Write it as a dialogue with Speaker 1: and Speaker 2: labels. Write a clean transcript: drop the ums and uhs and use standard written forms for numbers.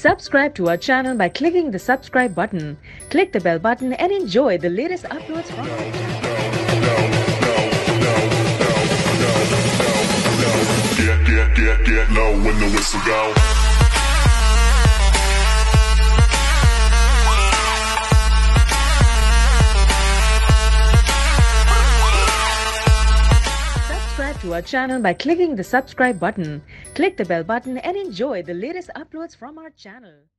Speaker 1: Subscribe to our channel by clicking the subscribe button. Click the bell button and enjoy the latest uploads from our channel.
Speaker 2: Get low when the whistle go.
Speaker 1: Subscribe to our channel by clicking the subscribe button. Click the bell button and enjoy the latest uploads from our channel.